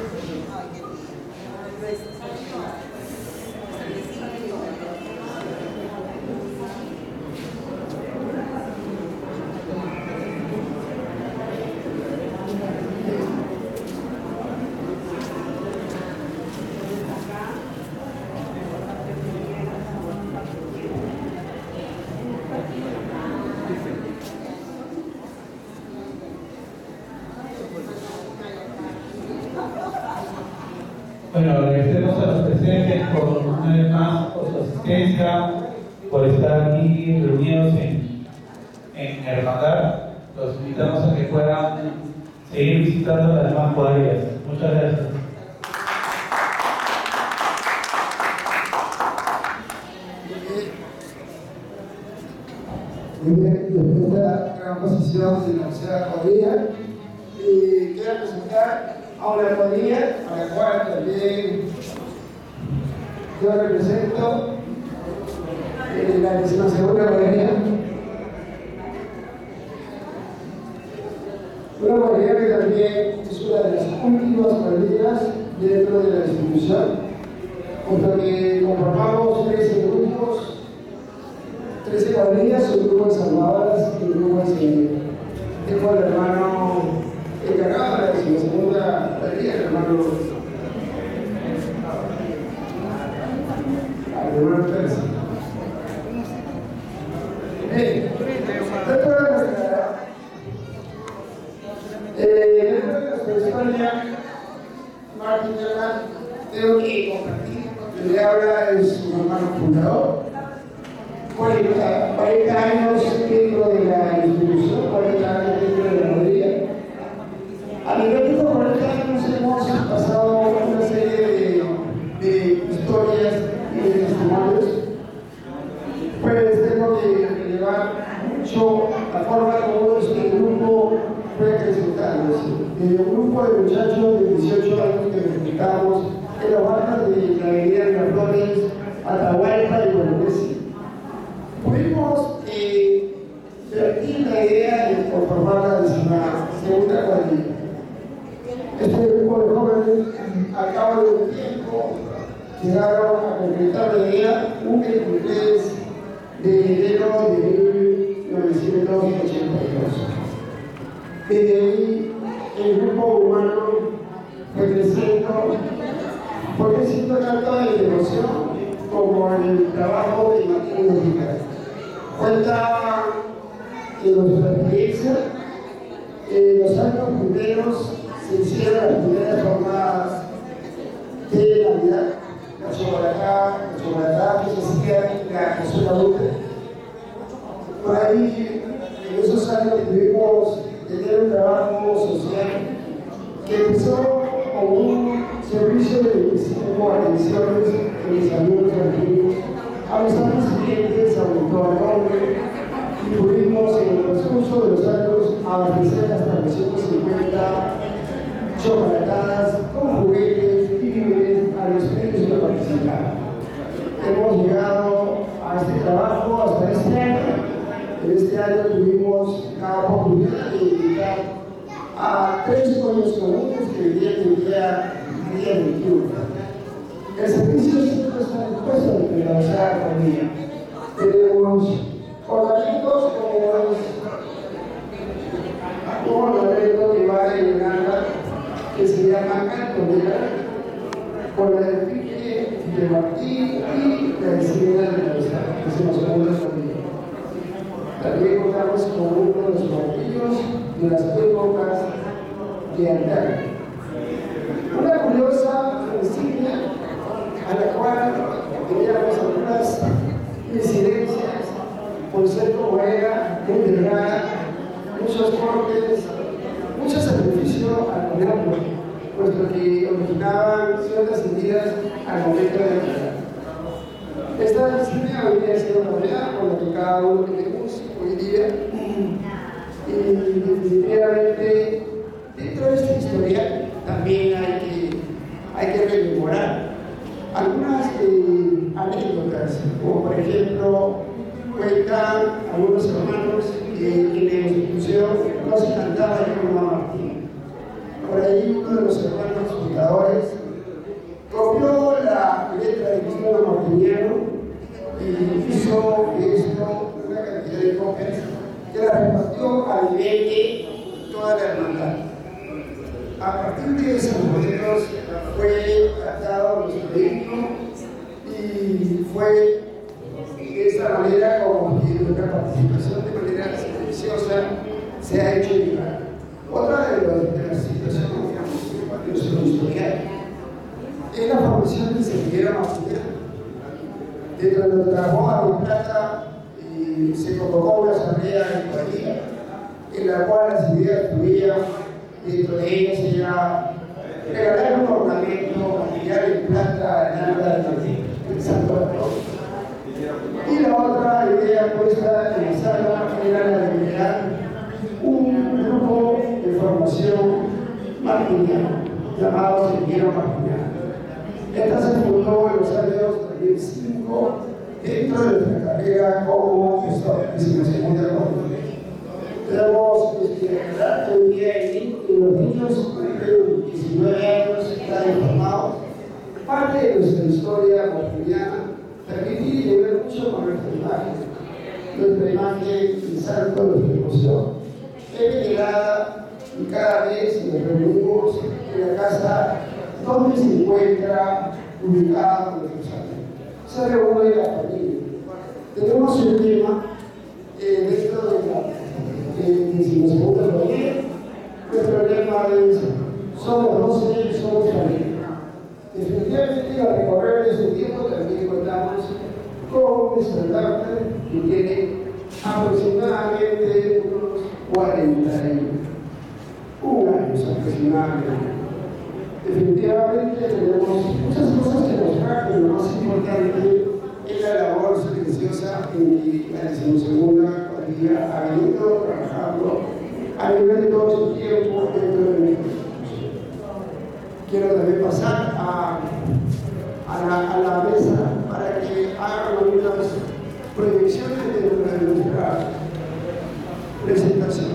Bueno, agradecemos a los presentes por una vez más por su asistencia, por estar aquí reunidos en hermandad. Los invitamos a que puedan seguir visitando las demás cuadrillas. Muchas gracias. Muy bien, después de la gran posición de la tercera cuadrilla, quiero presentar a una cuadrilla a la cual también yo represento, la 12ª cuadrilla. Una cuadrilla que también es una de las últimas cuadrillas dentro de la institución, por lo que conformamos 13 grupos. 13 cuadrillas, un grupo de salvadoras y un grupo tengo al hermano encargado de la 12ª cuadrilla, el hermano Pérez. Dentro de nuestra historia, Martín Germán, tengo que compartir, el que habla es su hermano fundador. 40 años dentro de la institución, 40 años dentro de la cuadrilla. A nivel de estos 40 años hemos pasado una serie de historias y de testimonios. Pues tengo que relevar mucho la forma como este grupo fue acrecentándose. Desde un grupo de muchachos de 18 años que nos juntamos en los barrios de la avenida Miraflores, Atahualpa y Bolognesi. Pudimos vertir la idea de conformar la 12ª cuadrilla. Este grupo de jóvenes, al cabo de un tiempo, llegaron a concretar la idea un 23 de enero de 1982. Desde ahí, el grupo humano fue creciendo tanto en la devoción como en el trabajo de Martín. Cuenta que nuestra experiencia, en los años primeros se hicieron las primeras jornadas de Navidad, la chocolate que se hacía la Jesús adulta. Por ahí, en esos años tuvimos tener un trabajo social que empezó como un servicio de 25 atenciones en mis amigos argentinos. A los años siguientes aumentó el nombre y pudimos en el transcurso de los años abastecer hasta 250 chocolatadas con juguetes y víveres a los niños que participaban. Hemos llegado a este trabajo hasta este año. En este año tuvimos la oportunidad de invitar a 3 sueños comunes que vivían el día 21. El servicio siempre está dispuesto a realizar la familia. Tenemos ornamentos como un ornamento que va de Uganda, que se llama cantonera, con la del pique de Martín y la encina de la mesa, que se nos pone la familia. También contamos con uno de los martillos de las épocas de antaño. Una curiosa insignia a la cual teníamos algunas incidencias por ser como era muy delgada, muchos cortes, mucho sacrificio al ponerlo, puesto que originaban ciertas heridas al momento de entrar. Esta insignia hoy día ha sido cambiada por la que cada uno tenemos hoy día, y definitivamente dentro de esta historia también hay que rememorar algunas anécdotas, como por ejemplo cuentan algunos hermanos que en la institución no se cantaba el Hermano Martín. Por ahí uno de los hermanos fundadores Y fue de esta manera como que nuestra participación de manera silenciosa se ha hecho llegar. Otra de las situaciones, digamos, de los historiales es la formación del semillero mapuñano. Dentro de nuestra boda de plata se convocó una asamblea en Guadalajara, en la cual las ideas fluían. Dentro de ellas era regalar un ornamento material en plata en alba del Santo Patrón. Y la otra idea puesta en la sala era la de crear un grupo de formación martiniano llamado Semillero Martiniano. Esta se fundó en los años 2005 dentro de nuestra carrera como profesor de segunda comunidad. Tenemos un día y los niños cumplen 19 años, están informados. Parte de nuestra historia martiniana permitir llevar mucho con nuestra imagen y santo, nuestra emoción. Es venerada y cada vez nos reunimos en la casa donde se encuentra ubicada nuestra sala. Se reúne la familia. Tenemos un tema dentro de la segunda familia. Nuestro lema es: somos 12, somos familia. Definitivamente, al recorrer ese tiempo también contamos con un estandarte que tiene aproximadamente unos 41 años aproximadamente. Definitivamente tenemos muchas cosas que mostrar, pero lo más importante es la labor silenciosa en que la decimosegunda cuadrilla ha venido trabajando a nivel de todo su tiempo dentro de nuestro institución. Quiero también pasar a la mesa para que hagan unas proyecciones de nuestra presentación.